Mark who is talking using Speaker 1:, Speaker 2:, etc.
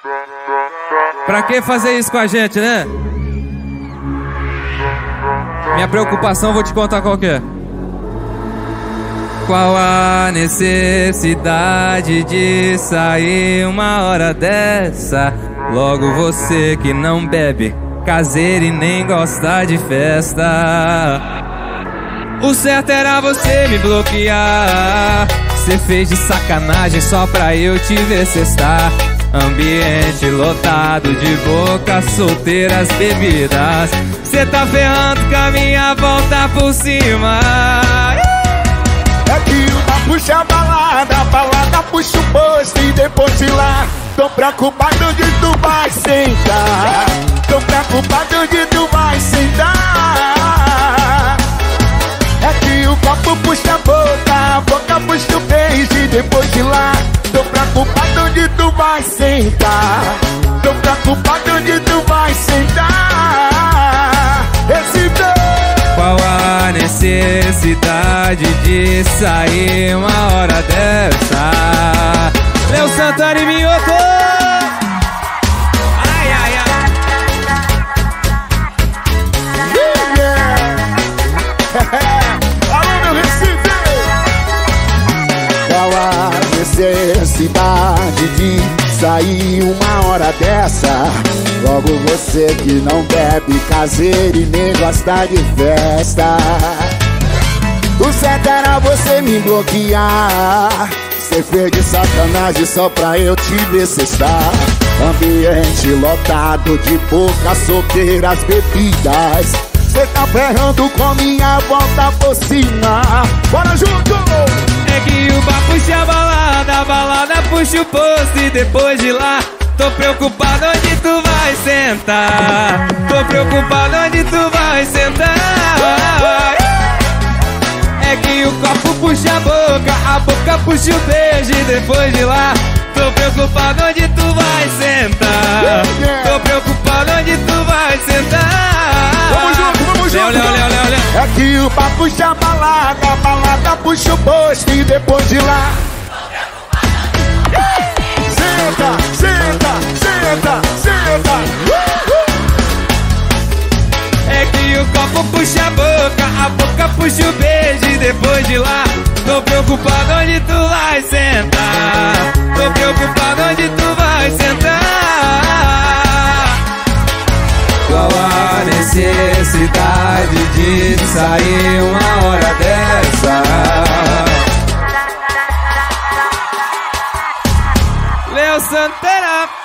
Speaker 1: Pra que fazer isso com a gente, né? Minha preocupação, vou te contar qual que é. Qual a necessidade de sair uma hora dessa? Logo você que não bebe, caseiro e nem gosta de festa. O certo era você me bloquear. Cê fez de sacanagem só pra eu te ver cestar. Ambiente lotado de bocas solteiras bebidas. Cê tá ferrando com a minha volta por cima.
Speaker 2: É que uma puxa a balada puxa o posto e depois de lá. Tô preocupado onde tu vai sentar. Tô preocupado onde tu vai sentar. É que o copo puxa a boca puxa o beijo e depois de lá. Tô preocupado onde tu vai sentar. Tô preocupado onde tu vai sentar. Esse beijo.
Speaker 1: Qual a necessidade de sair uma hora dessa? Léo Santana e Minhoto. Ai, ai, ai.
Speaker 2: Alô, meu Recife. Qual a necessidade de sair uma hora dessa? Logo você que não bebe, caseiro e nem gosta de festa. O certo era você me bloquear. Cê fez de sacanagem só pra eu te ver cestar. Ambiente lotado de bocas solteiras bebidas. Cê tá ferrando com minha volta por cima. Bora junto!
Speaker 1: É que o bar puxa a balada puxa o posto e depois de lá. Tô preocupado onde tu vai sentar. Tô preocupado onde tu vai sentar. É que o copo puxa a boca puxa o beijo e depois de lá. Tô preocupado onde tu vai sentar. Tô preocupado onde tu vai sentar.
Speaker 2: Vamos junto, vamos junto.
Speaker 1: Léo.
Speaker 2: É que o bar puxa a balada puxa o posto e depois de lá. Senta, senta, senta, senta.
Speaker 1: É que o copo puxa a boca puxa o beijo e depois de lá. Tô preocupado onde tu vai sentar. Tô preocupado onde tu vai sentar. Qual a necessidade de sair uma hora dessa? Léo Santana.